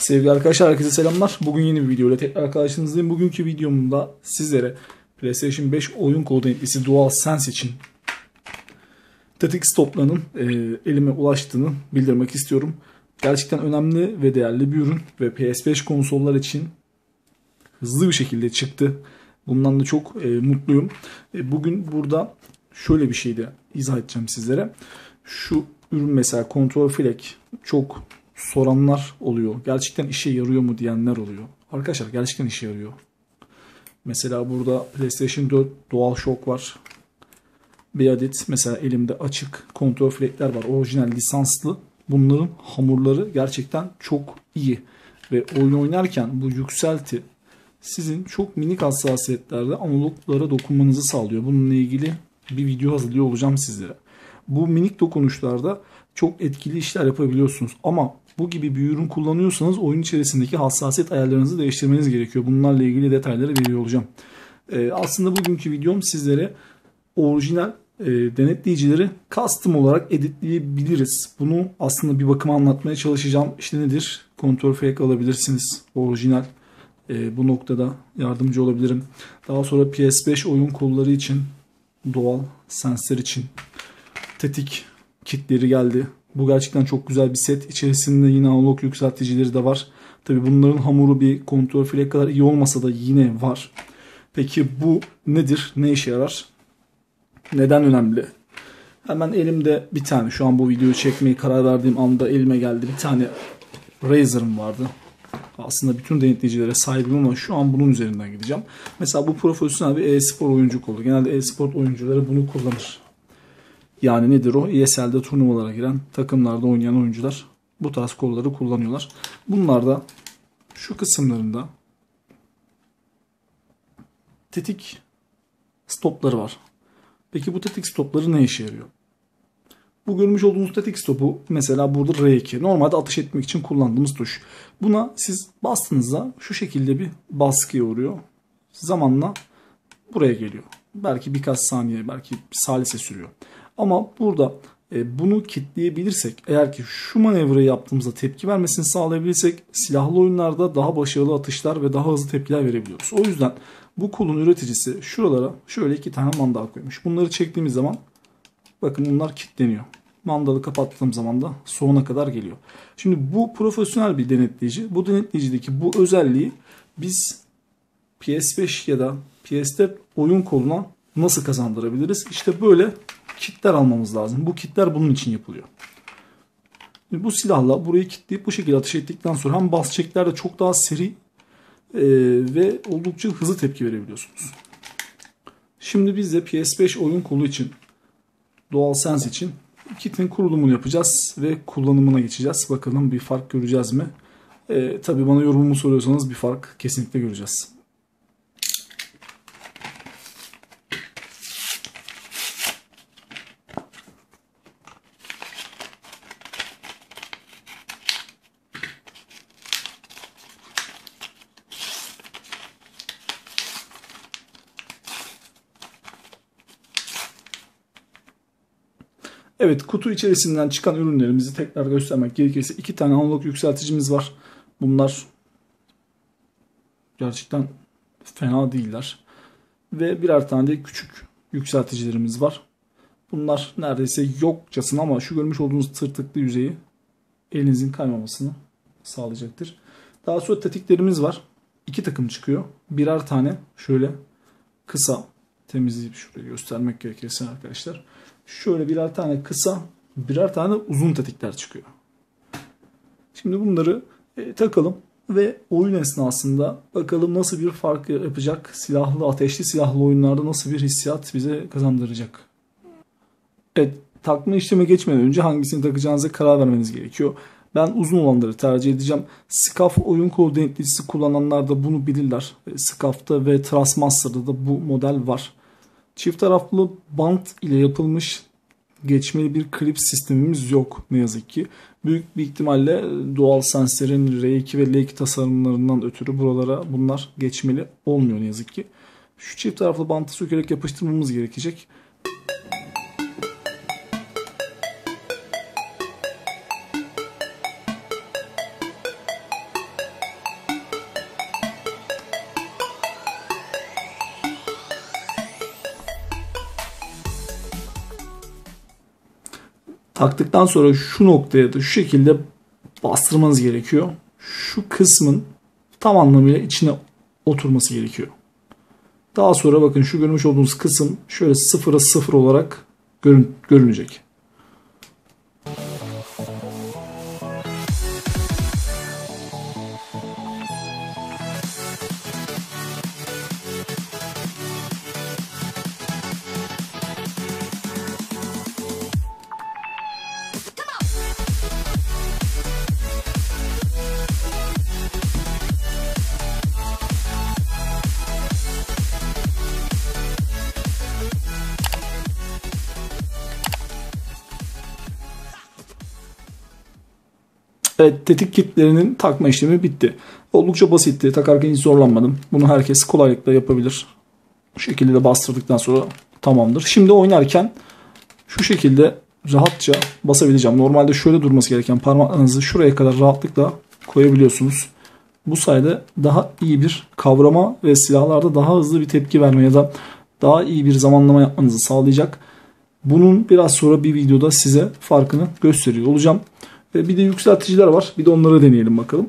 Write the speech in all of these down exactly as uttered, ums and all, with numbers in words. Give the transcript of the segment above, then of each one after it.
Sevgili arkadaşlar, herkese selamlar. Bugün yeni bir video ile tekrar karşınızdayım. Bugünkü videomda sizlere PlayStation beş oyun kolu denetlisi DualSense için tetik stoplarının e, elime ulaştığını bildirmek istiyorum. Gerçekten önemli ve değerli bir ürün ve P S beş konsollar için hızlı bir şekilde çıktı. Bundan da çok e, mutluyum. E, bugün burada şöyle bir şey de izah edeceğim sizlere. Şu ürün mesela Control Flex çok soranlar oluyor. Gerçekten işe yarıyor mu diyenler oluyor. Arkadaşlar gerçekten işe yarıyor. Mesela burada PlayStation dört DualShock var. Bir adet mesela elimde açık Control Flex'ler var. Orijinal lisanslı. Bunların hamurları gerçekten çok iyi. Ve oyun oynarken bu yükselti sizin çok minik hassasiyetlerde analoglara dokunmanızı sağlıyor. Bununla ilgili bir video hazırlıyor olacağım sizlere. Bu minik dokunuşlarda çok etkili işler yapabiliyorsunuz. Ama bu gibi bir ürün kullanıyorsanız oyun içerisindeki hassasiyet ayarlarınızı değiştirmeniz gerekiyor. Bunlarla ilgili detayları veriyor olacağım. Ee, aslında bugünkü videom sizlere orijinal e, denetleyicileri custom olarak editleyebiliriz. Bunu aslında bir bakıma anlatmaya çalışacağım. İşte nedir? Control Flex alabilirsiniz. Orijinal. E, bu noktada yardımcı olabilirim. Daha sonra P S beş oyun kolları için, DualSense'ler için tetik kitleri geldi. Bu gerçekten çok güzel bir set. İçerisinde yine analog yükselticileri de var. Tabi bunların hamuru bir Control Flex kadar iyi olmasa da yine var. Peki bu nedir? Ne işe yarar? Neden önemli? Hemen elimde bir tane, şu an bu videoyu çekmeye karar verdiğim anda elime geldi. Bir tane Razer'ım vardı. Aslında bütün denetleyicilere sahibim ama şu an bunun üzerinden gideceğim. Mesela bu profesyonel bir e-spor oyuncu kolu. Genelde e-spor oyuncuları bunu kullanır. Yani nedir o? E S L'de turnuvalara giren, takımlarda oynayan oyuncular bu tarz kolları kullanıyorlar. Bunlarda şu kısımlarında tetik stopları var. Peki bu tetik stopları ne işe yarıyor? Bu görmüş olduğunuz tetik stopu mesela burada R iki. Normalde atış etmek için kullandığımız tuş. Buna siz bastığınızda şu şekilde bir baskıya uğruyor. Zamanla buraya geliyor. Belki birkaç saniye, belki salise sürüyor. Ama burada e, bunu kilitleyebilirsek, eğer ki şu manevrayı yaptığımızda tepki vermesini sağlayabilirsek silahlı oyunlarda daha başarılı atışlar ve daha hızlı tepkiler verebiliyoruz. O yüzden bu kolun üreticisi şuralara şöyle iki tane mandal koymuş. Bunları çektiğimiz zaman bakın bunlar kilitleniyor. Mandalı kapattığım zaman da sonuna kadar geliyor. Şimdi bu profesyonel bir denetleyici. Bu denetleyicdeki bu özelliği biz P S beş ya da P S dört oyun koluna nasıl kazandırabiliriz? İşte böyle kitler almamız lazım. Bu kitler bunun için yapılıyor. Bu silahla burayı kilitleyip bu şekilde ateş ettikten sonra hem bas çeklerde çok daha seri e, ve oldukça hızlı tepki verebiliyorsunuz. Şimdi biz de P S beş oyun kolu için, DualSense için kitin kurulumunu yapacağız ve kullanımına geçeceğiz. Bakalım bir fark göreceğiz mi? E, tabii bana yorumumu soruyorsanız bir fark kesinlikle göreceğiz. Evet, kutu içerisinden çıkan ürünlerimizi tekrar göstermek gerekirse iki tane analog yükselticimiz var. Bunlar gerçekten fena değiller. Ve birer tane de küçük yükselticilerimiz var. Bunlar neredeyse yokçasına ama şu görmüş olduğunuz tırtıklı yüzeyi elinizin kaymamasını sağlayacaktır. Daha sonra tetiklerimiz var. İki takım çıkıyor. Birer tane şöyle kısa, temizleyip şuraya göstermek gerekirse arkadaşlar. Şöyle birer tane kısa, birer tane uzun tetikler çıkıyor. Şimdi bunları e, takalım ve oyun esnasında bakalım nasıl bir fark yapacak, silahlı, ateşli silahlı oyunlarda nasıl bir hissiyat bize kazandıracak. Evet, takma işleme geçmeden önce hangisini takacağınıza karar vermeniz gerekiyor. Ben uzun olanları tercih edeceğim. SCAF oyun kolu denetleyicisi kullananlar da bunu bilirler. SCAF'ta ve Trustmaster'da da bu model var. Çift taraflı bant ile yapılmış geçmeli bir klip sistemimiz yok ne yazık ki. Büyük bir ihtimalle DualSense'lerin R iki ve L iki tasarımlarından ötürü buralara bunlar geçmeli olmuyor ne yazık ki. Şu çift taraflı bantı sökerek yapıştırmamız gerekecek. taktıktan sonra şu noktaya da şu şekilde bastırmanız gerekiyor. Şu kısmın tam anlamıyla içine oturması gerekiyor. Daha sonra bakın şu görmüş olduğunuz kısım şöyle sıfıra sıfır olarak görün görünecek. Evet, tetik kitlerinin takma işlemi bitti. Oldukça basitti. Takarken hiç zorlanmadım. Bunu herkes kolaylıkla yapabilir. Bu şekilde de bastırdıktan sonra tamamdır. Şimdi oynarken şu şekilde rahatça basabileceğim. Normalde şöyle durması gereken parmaklarınızı şuraya kadar rahatlıkla koyabiliyorsunuz. Bu sayede daha iyi bir kavrama ve silahlarda daha hızlı bir tepki verme ya da daha iyi bir zamanlama yapmanızı sağlayacak. Bunun biraz sonra bir videoda size farkını gösteriyor olacağım. Bir de yükselticiler var. Bir de onları deneyelim bakalım.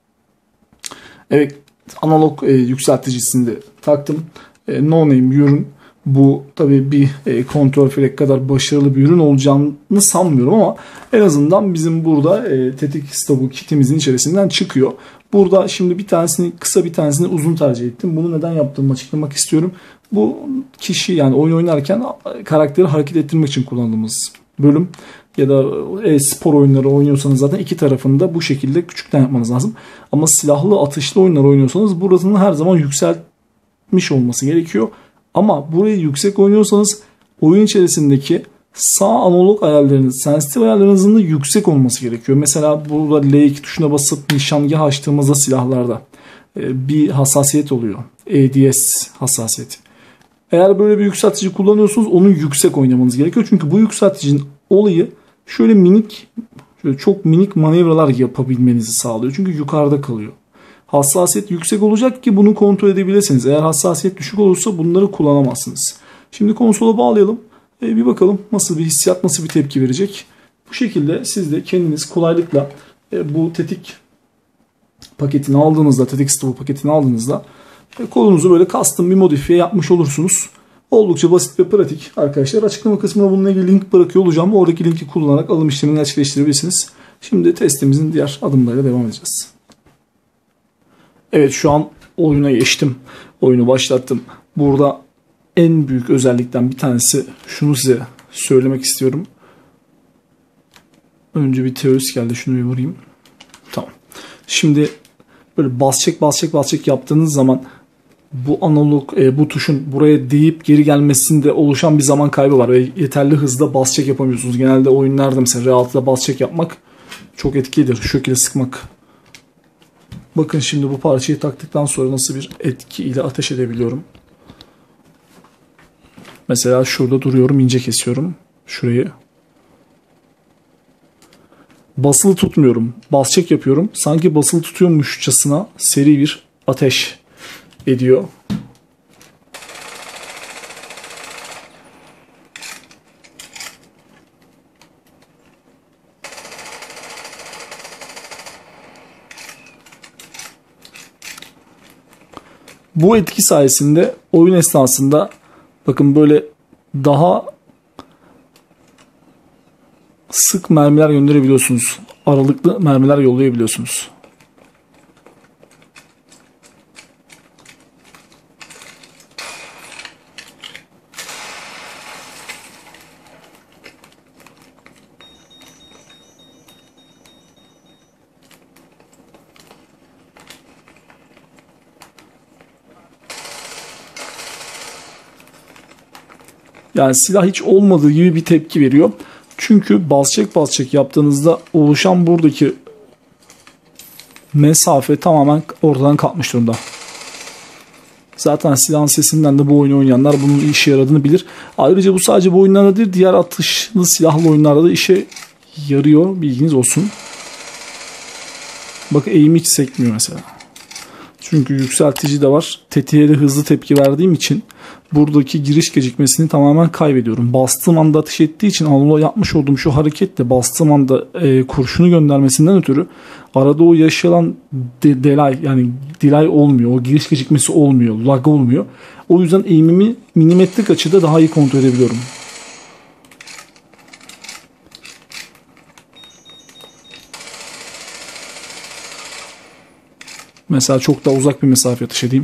Evet, analog e, yükselticisini de taktım. E, no name bir ürün. Bu tabii bir e, kontrol frek kadar başarılı bir ürün olacağını sanmıyorum ama en azından bizim burada e, tetik stopu kitimizin içerisinden çıkıyor. Burada şimdi bir tanesini kısa, bir tanesini uzun tercih ettim. Bunu neden yaptığımı açıklamak istiyorum. Bu kişi, yani oyun oynarken karakteri hareket ettirmek için kullandığımız bölüm. Ya da e, spor oyunları oynuyorsanız zaten iki tarafını da bu şekilde küçükten yapmanız lazım. Ama silahlı atışlı oyunlar oynuyorsanız burasını her zaman yükseltmiş olması gerekiyor. Ama burayı yüksek oynuyorsanız oyun içerisindeki sağ analog ayarlarınız, sensitif ayarlarınızın da yüksek olması gerekiyor. Mesela burada L iki tuşuna basıp nişangah açtığımızda silahlarda e, bir hassasiyet oluyor. A D S hassasiyeti. Eğer böyle bir yükseltici kullanıyorsunuz onu yüksek oynamanız gerekiyor. Çünkü bu yükselticinin olayı şöyle minik, şöyle çok minik manevralar yapabilmenizi sağlıyor. Çünkü yukarıda kalıyor. Hassasiyet yüksek olacak ki bunu kontrol edebilirsiniz. Eğer hassasiyet düşük olursa bunları kullanamazsınız. Şimdi konsola bağlayalım. E, bir bakalım nasıl bir hissiyat, nasıl bir tepki verecek. Bu şekilde siz de kendiniz kolaylıkla e, bu tetik paketini aldığınızda, tetik stopu paketini aldığınızda e, kolunuzu böyle custom bir modifiye yapmış olursunuz. Oldukça basit ve pratik arkadaşlar. Açıklama kısmına bununla ilgili link bırakıyor olacağım. Oradaki linki kullanarak alım işlemini gerçekleştirebilirsiniz. Şimdi testimizin diğer adımlarıyla devam edeceğiz. Evet, şu an oyuna geçtim. Oyunu başlattım. Burada en büyük özellikten bir tanesi, şunu size söylemek istiyorum. Önce bir terörist geldi. Şunu bir vurayım. Tamam. Şimdi böyle bas çek bas çek bas çek yaptığınız zaman bu analog e, bu tuşun buraya değip geri gelmesinde oluşan bir zaman kaybı var ve yeterli hızda bas çek yapamıyorsunuz. Genelde oyunlarda mesela R altıda bas çek yapmak çok etkilidir. Şu şekilde sıkmak. Bakın şimdi bu parçayı taktıktan sonra nasıl bir etki ile ateş edebiliyorum. Mesela şurada duruyorum, ince kesiyorum şurayı. Basılı tutmuyorum. Bas çek yapıyorum. Sanki basılı tutuyormuşçasına seri bir ateş ediyor. Bu etki sayesinde oyun esnasında bakın böyle daha sık mermiler gönderebiliyorsunuz. Aralıklı mermiler yollayabiliyorsunuz. Yani silah hiç olmadığı gibi bir tepki veriyor. Çünkü bas çek bas çek yaptığınızda oluşan buradaki mesafe tamamen ortadan kalkmış durumda. Zaten silahın sesinden de bu oyunu oynayanlar bunun işe yaradığını bilir. Ayrıca bu sadece bu oyunlarda değil, diğer atışlı silahlı oyunlarda da işe yarıyor. Bilginiz olsun. Bakın eğimi hiç sekmiyor mesela. Çünkü yükseltici de var. Tetiğe de hızlı tepki verdiğim için buradaki giriş gecikmesini tamamen kaybediyorum. Bastığım anda ateş ettiği için Anadolu yapmış olduğum şu hareketle bastığım anda e, kurşunu göndermesinden ötürü arada o yaşanan de, delay yani delay olmuyor. O giriş gecikmesi olmuyor. Lag olmuyor. O yüzden eğimimi milimetrik açıda daha iyi kontrol edebiliyorum. Mesela çok daha uzak bir mesafe atış edeyim.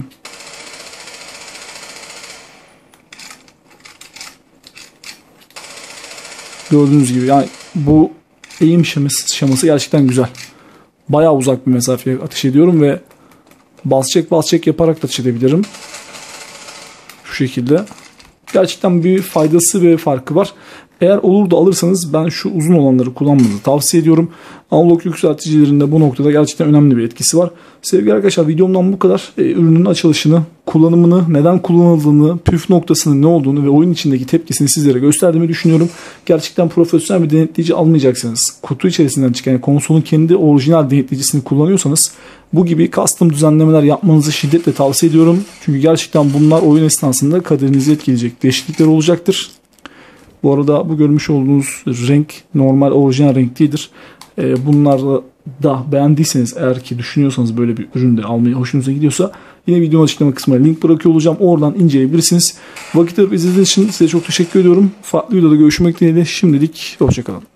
Gördüğünüz gibi yani bu eğim şeması, şeması gerçekten güzel. Bayağı uzak bir mesafeye atış ediyorum ve bas çek bas çek yaparak da atış edebilirim. Şu şekilde. Gerçekten bir faydası ve farkı var. Eğer olur da alırsanız ben şu uzun olanları kullanmanızı tavsiye ediyorum. Analog yükselticilerinde bu noktada gerçekten önemli bir etkisi var. Sevgili arkadaşlar, videomdan bu kadar. E, ürünün açılışını, kullanımını, neden kullanıldığını, püf noktasının ne olduğunu ve oyun içindeki tepkisini sizlere gösterdiğimi düşünüyorum. Gerçekten profesyonel bir denetleyici almayacaksanız, kutu içerisinden çıkan yani konsolun kendi orijinal denetleyicisini kullanıyorsanız bu gibi custom düzenlemeler yapmanızı şiddetle tavsiye ediyorum. Çünkü gerçekten bunlar oyun esnasında kaderinizi etkileyecek değişiklikler olacaktır. Bu arada bu görmüş olduğunuz renk normal orijinal renk değildir. Ee, bunları da beğendiyseniz, eğer ki düşünüyorsanız böyle bir üründe almayı hoşunuza gidiyorsa yine videonun açıklama kısmına link bırakıyor olacağım. Oradan inceleyebilirsiniz. Vakit ayırıp izlediğiniz için size çok teşekkür ediyorum. Farklı videoda görüşmek dileğiyle. Şimdilik hoşçakalın.